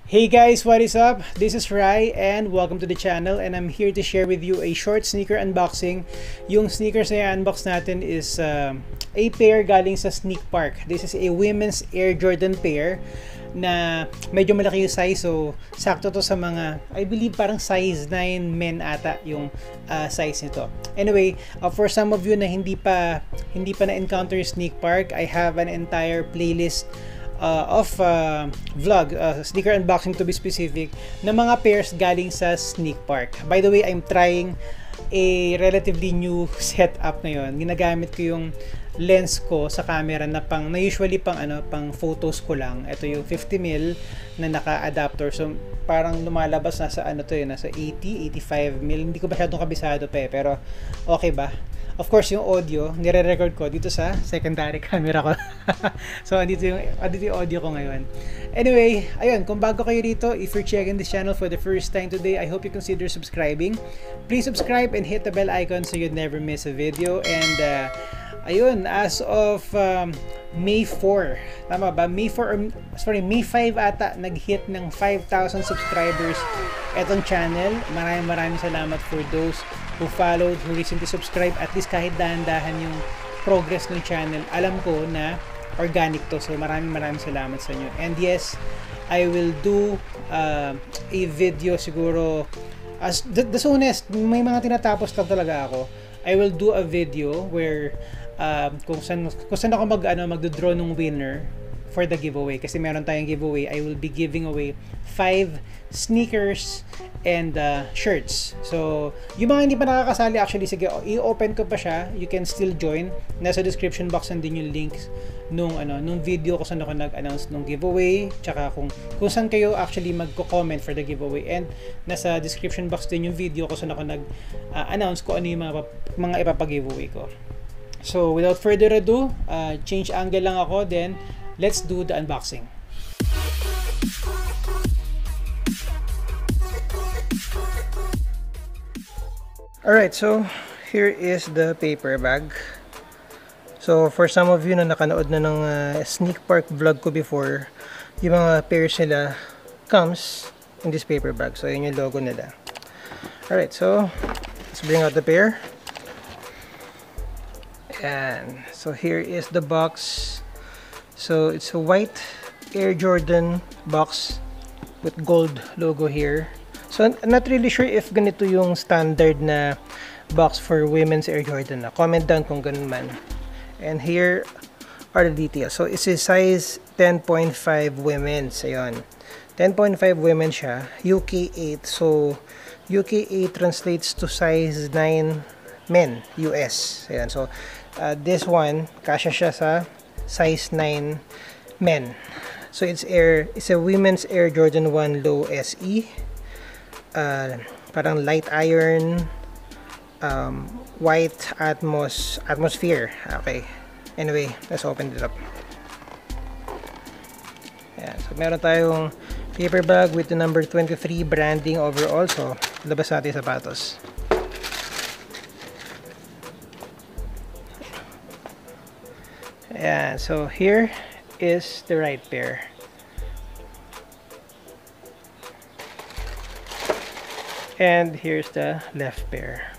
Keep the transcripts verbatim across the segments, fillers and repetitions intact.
Hey guys, what is up? This is Rai and welcome to the channel, and I'm here to share with you a short sneaker unboxing. Yung sneakers na i-unbox natin is uh, a pair galing sa Sneak Park. This is a women's Air Jordan pair na medyo malaki yung size, so sakto to sa mga, I believe parang size nine men ata yung uh, size nito. Anyway, uh, for some of you na hindi pa hindi pa na-encounter yung Sneak Park, I have an entire playlist Uh, of uh, vlog, uh, sneaker unboxing to be specific, na mga pairs galing sa Sneak Park. By the way, I'm trying a relatively new setup ngayon. Ginagamit ko yung lens ko sa camera na pang na usually pang ano pang photos ko lang. Ito yung fifty millimeter na naka-adapter. So parang lumalabas na sa ano to eh, nasa eighty, eighty-five millimeter. Hindi ko masyadong kabisado pa eh, pero okay ba? Of course, yung audio, nire-record ko dito sa secondary camera ko. So, andito yung, andito yung audio ko ngayon. Anyway, ayun, kung bago kayo rito, if you're checking this channel for the first time today, I hope you consider subscribing. Please subscribe and hit the bell icon so you'd never miss a video. And, uh, ayun, as of um, May fourth, tama ba? May fourth, or, sorry, May fifth ata, nag-hit ng five thousand subscribers etong channel. Maraming maraming salamat for those who followed, who recently subscribed. At least kahit dahan-dahan yung progress ng channel, alam ko na organic to. So maraming maraming salamat sa inyo. And yes, I will do uh, a video siguro as the, the soonest. May mga tinatapos lang talaga ako. I will do a video where uh, kung saan, kung saan ako mag, ano, magdodraw ng winner for the giveaway, kasi meron tayong giveaway. I will be giving away five sneakers and uh, shirts. So yung mga hindi pa nakakasali, actually, sige, i-open ko pa siya. You can still join. Nasa description box din yung links nung ano nung video ko saan ako nag-announce nung giveaway, tsaka kung kung saan kayo actually magko-comment for the giveaway. And nasa description box din yung video ko saan ako nag-announce uh, ko ano yung mga mga ipapag-giveaway ko. So without further ado, uh, change angle lang ako, then let's do the unboxing. Alright, so here is the paper bag. So for some of you na nakanood na ng uh, Sneak Park vlog ko before, yung mga pairs nila comes in this paper bag. So yun yung logo nila. Alright, so let's bring out the pair. And so here is the box. So it's a white Air Jordan box with gold logo here. So I'm not really sure if ganito yung standard na box for women's Air Jordan na. Comment down kung ganun man. And here are the details. So it's a size ten point five women's. Ayun. ten point five women siya. U K eight. So U K eight translates to size nine men. U S. Ayun. So uh, this one, kasya siya sa size nine men. So it's air it's a women's Air Jordan one Low S E. Uh, parang light iron, um, white atmos atmosphere. Okay. Anyway, let's open it up. Ayan. So meron tayong paper bag with the number twenty-three branding overall. So labas natin yung sapatos. Ayan. So here is the right pair. And here's the left pair.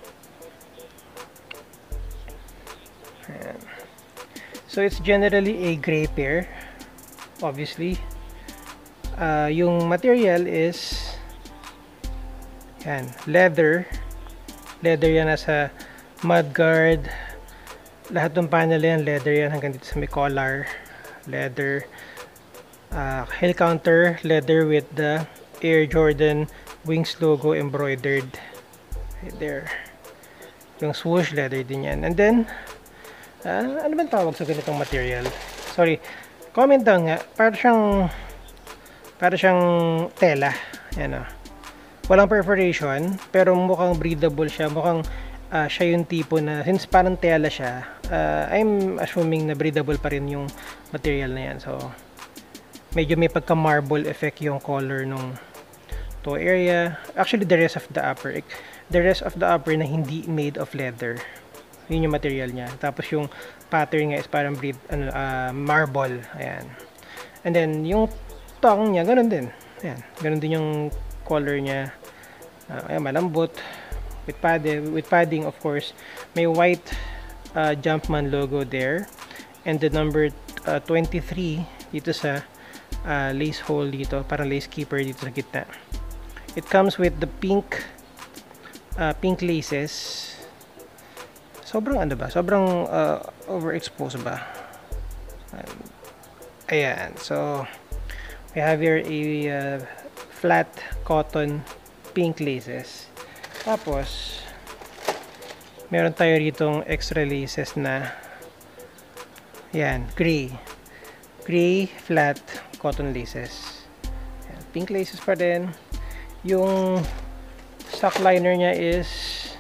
Ayan. So it's generally a gray pair, obviously. Uh, yung material is yan, leather. Leather yan, nasa mudguard. Lahat ng panel yan, leather yan hanggang dito sa may collar. Leather. Uh, heel counter, leather with the Air Jordan Wings logo embroidered right there. Yung swoosh, leather din yan. And then uh, ano bang tawag sa ganitong material? Sorry, comment down nga. Para siyang para siyang tela. Yan o. Walang perforation, pero mukhang breathable siya. Mukhang uh, siya yung tipo na, since parang tela siya, uh, I'm assuming na breathable pa rin yung material na yan. So medyo may pagka marble effect yung color nung toe area. Actually, the rest of the upper, the rest of the upper na hindi made of leather, yun yung material niya. Tapos yung pattern nga is parang breed, ano, uh, marble. Ayan. And then yung tongue niya, ganun din. Ayan, ganun din yung color niya. Uh, ayan, malambot. With padding, with padding of course. May white uh, Jumpman logo there. And the number uh, twenty-three dito sa uh, lace hole dito. Parang lace keeper dito sa gitna. It comes with the pink uh, pink laces. Sobrang ano ba? Sobrang uh, overexposed ba? Ayan. So, we have here a uh, flat cotton pink laces. Tapos, meron tayo ditong extra laces na yan, gray. Gray flat cotton laces. Ayan, pink laces pa din. Yung stock liner niya is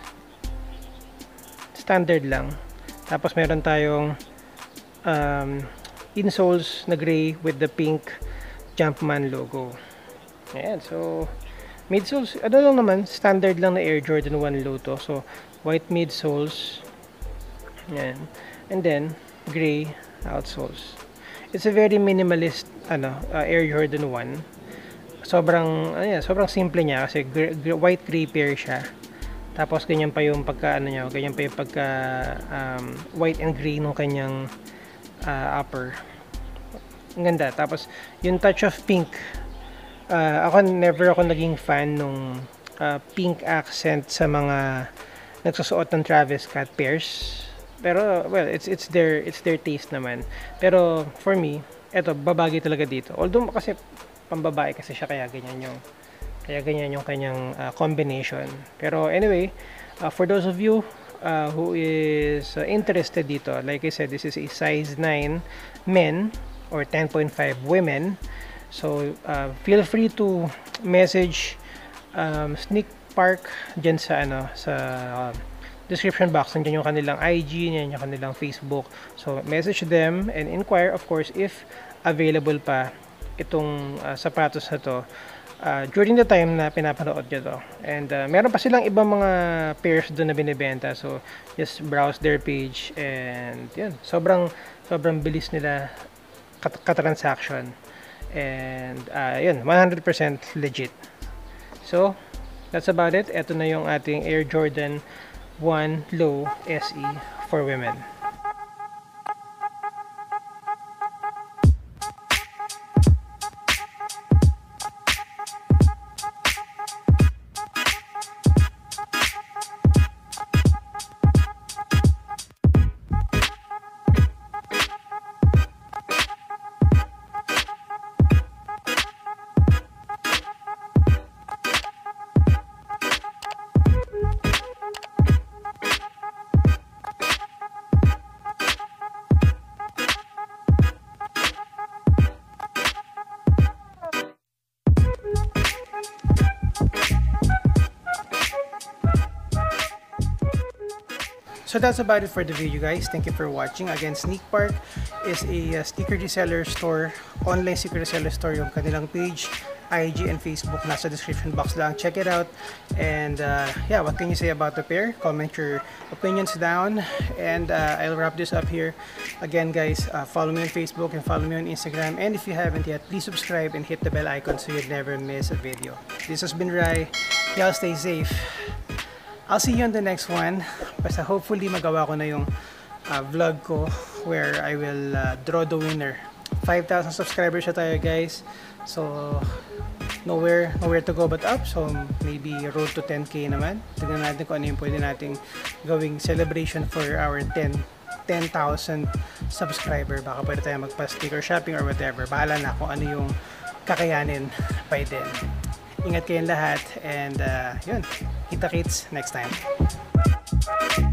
standard lang. Tapos meron tayong um, insoles na gray with the pink Jumpman logo. Ayan, so midsoles, ano lang naman, standard lang na Air Jordan one low to. So white midsoles. Ayan. And then gray outsoles. It's a very minimalist ano, uh, Air Jordan one. Sobrang ayan, sobrang simple niya kasi gray, white gray pair siya. Tapos ganyan pa yung pagka ano niya, ganyan pa yung pagka um, white and gray nung kanyang uh, upper. Ang ganda. Tapos yung touch of pink. Uh, ako never ako naging fan nung uh, pink accent sa mga nagsusuot ng Travis Scott pairs. Pero well, it's it's their it's their taste naman. Pero for me, eto babagay talaga dito. Although kasi pambabae kasi siya kaya ganyan yung Kaya ganyan yung kanyang uh, combination. Pero anyway, uh, for those of you uh, who is uh, interested dito, like I said, this is a size nine men or ten point five women. So uh, feel free to message um, Sneak Park dyan sa ano sa uh, description box. Nandiyan yung kanilang I G, nandiyan yung kanilang Facebook. So message them and inquire of course if available pa itong uh, sapatos na to. Uh, during the time na pinapanood nyo to. And uh, meron pa silang ibang mga pairs doon na binibenta. So, just browse their page and yun. Sobrang, sobrang bilis nila katransaction. And uh, yun, one hundred percent legit. So, that's about it. Ito na yung ating Air Jordan one Low S E for women. So that's about it for the video, guys. Thank you for watching. Again, Sneak Park is a uh, sneaker reseller store, online sneaker reseller store. Yung kanilang page, I G and Facebook, nasa description box lang. Check it out. And uh, yeah, what can you say about the pair? Comment your opinions down. And uh, I'll wrap this up here. Again, guys, uh, follow me on Facebook and follow me on Instagram. And if you haven't yet, please subscribe and hit the bell icon so you'd never miss a video. This has been Rai. Y'all stay safe. I'll see you on the next one. Basta hopefully magawa ko na yung uh, vlog ko where I will uh, draw the winner. five thousand subscribers siya tayo, guys. So nowhere nowhere to go but up. So maybe road to ten K naman. Tignan natin kung ano yung pwede nating gawing celebration for our ten thousand subscriber. Baka pwede tayo magpa-sticker shopping or whatever. Bahala na kung ano yung kakayanin by then. Ingat kayong lahat and uh, yun, kita-kits next time.